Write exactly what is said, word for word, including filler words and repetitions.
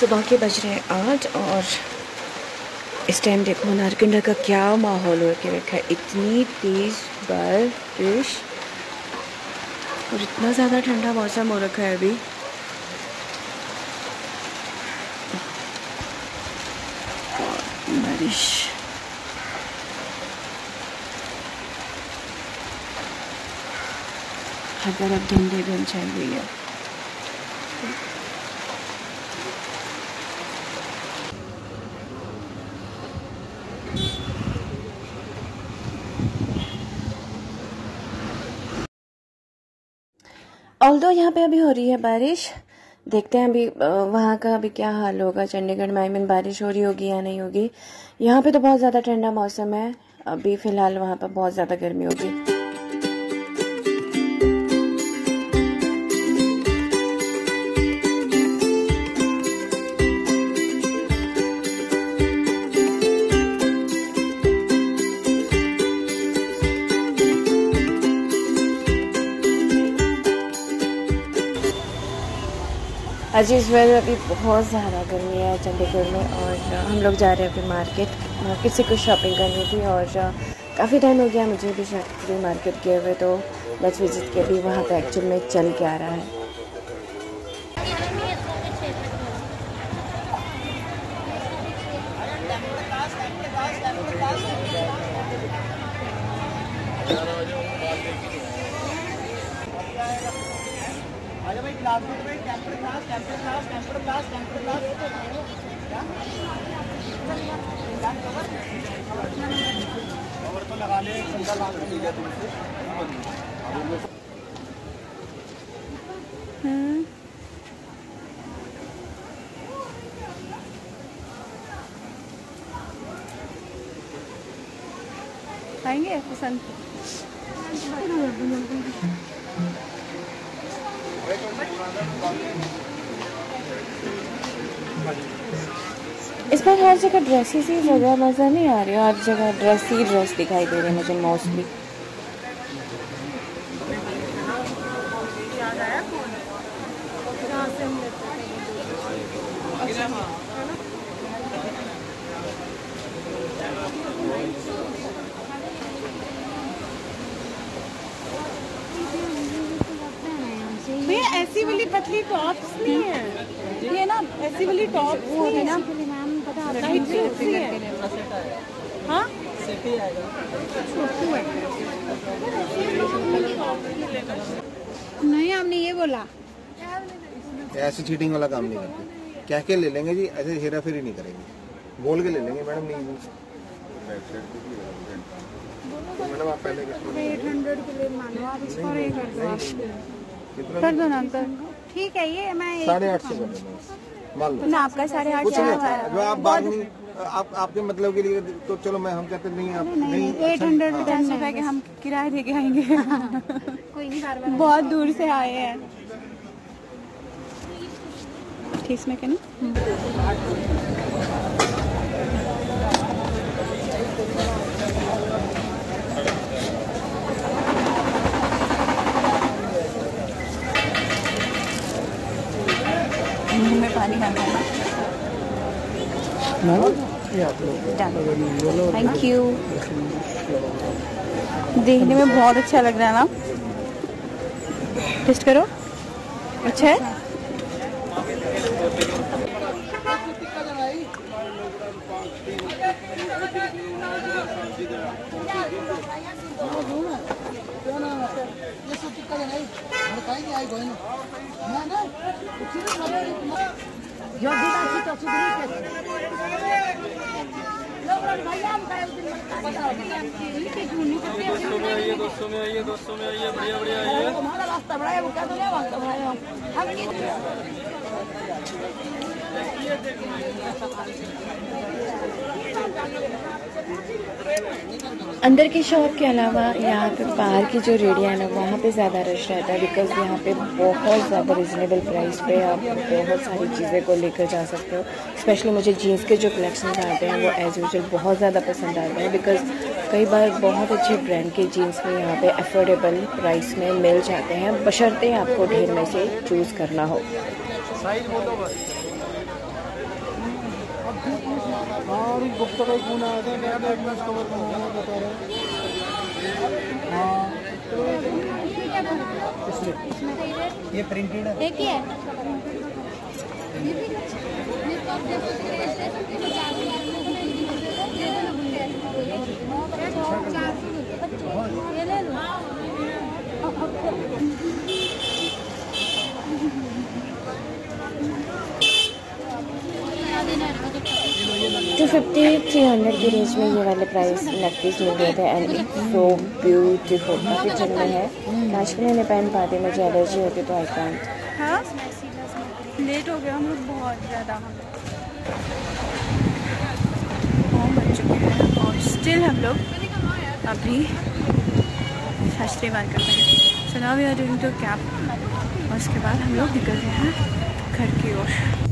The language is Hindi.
सुबह के बज रहे हैं आठ और इस टाइम देखो नारकंडा का क्या माहौल हो के रखा है। इतनी तेज़ बारिश और इतना ज़्यादा ठंडा मौसम हो रखा है अभी। बारिश हर तरफ धुंधे धुंध छाई हुई है। ऑल्दो यहाँ पे अभी हो रही है बारिश, देखते हैं अभी वहाँ का अभी क्या हाल होगा। चंडीगढ़ में आई मीन बारिश हो रही होगी या नहीं होगी। यहाँ पे तो बहुत ज़्यादा ठंडा मौसम है अभी फ़िलहाल, वहाँ पर बहुत ज़्यादा गर्मी होगी। आज इस वजह अभी बहुत ज़्यादा गर्मी है चंडीगढ़ में और हम लोग जा रहे हैं अभी मार्केट मार्केट से कुछ शॉपिंग करनी थी और काफ़ी टाइम हो गया मुझे भी शायद मार्केट गए हुए, तो लेट्स विजिट के अभी वहाँ पे एक्चुअल में चल के आ रहा है। हम्म आएंगे पसंद। इस बार हर जगह ड्रेसेस ही जगह मज़ा नहीं आ रही, हर जगह ड्रेस ही ड्रेस दिखाई दे रहे हैं मुझे मोस्टली। भैया ऐसी वाली पतली टॉप्स नहीं है ये ना, ऐसी वाली टॉप वो है ना मैम, पता है हाँ नहीं, आपने ये बोला ऐसे चीटिंग वाला काम नहीं करते। क्या क्या ले लेंगे जी, ऐसे हेरा फेरी नहीं करेंगे, बोल के ले लेंगे मैडम। नहीं मैडम आप पहले एट हंड्रेड के लिए मानो आप इसको ये कर दो, कर दो ना अंकल। ठीक है, ये मैं साढ़े आठ सौ कर देना मान लो ना, आपका साढ़े आठ कुछ नहीं। जो आप बात नहीं आप आपके मतलब के लिए तो चलो, मैं हम कहते नहीं आप नहीं एट हंड्रेड टेन रुपए के हम किराया दे के आएंगे। कोई नहीं, बहुत दूर से आए हैं। ठीक इसमें क्या मुंह में पानी खाना है। Thank you. देखने में बहुत अच्छा लग रहा है ना, टेस्ट करो। अच्छा है। दोस्तों में आइए, दोस्तों में आइए, दोस्तों में आइए, बढ़िया बढ़िया आइए। हमारा रास्ता बड़ा है, वो क्या तो नहीं भागता अंदर की शॉप के अलावा यहाँ पे बाहर की जो रेडियाँ है ना, वहाँ पे ज़्यादा रश रहता है बिकॉज़ यहाँ पे बहुत ज़्यादा रिजनेबल प्राइस पे आप बहुत सारी चीज़ें को लेकर जा सकते हो। स्पेशली मुझे जीन्स के जो कलेक्शन आते हैं वो एज यूजुअल बहुत ज़्यादा पसंद आते हैं बिकॉज़ कई बार बहुत अच्छे ब्रांड के जीन्स में यहाँ पे अफोर्डेबल प्राइस में मिल जाते हैं, बशर्ते आपको ढेर में से चूज़ करना हो। और गुप्ता का फोन आया था, मैं एडवांस कवर करना बता रहा हूँ। हाँ इसलिए ये प्रिंटेड है, एक ही है। ये ले लो। टू फिफ्टी थ्री हंड्रेड की रेंज में ये वाले प्राइस नेकपीस मिल गए थे एंड इट्स सो ब्यूटीफुल। काफ़ी चल में है, काश के लिए नहीं पहन पाती, मुझे एलर्जी होती तो आई कांट। हाँ लेट हो गया हम लोग बहुत ज़्यादा, हम बन चुके हैं और स्टिल हम लोग अभी शास्त्री बार कर रहे हैं। So now we are doing two cab और उसके बाद हम लोग निकल रहे हैं घर की ओर।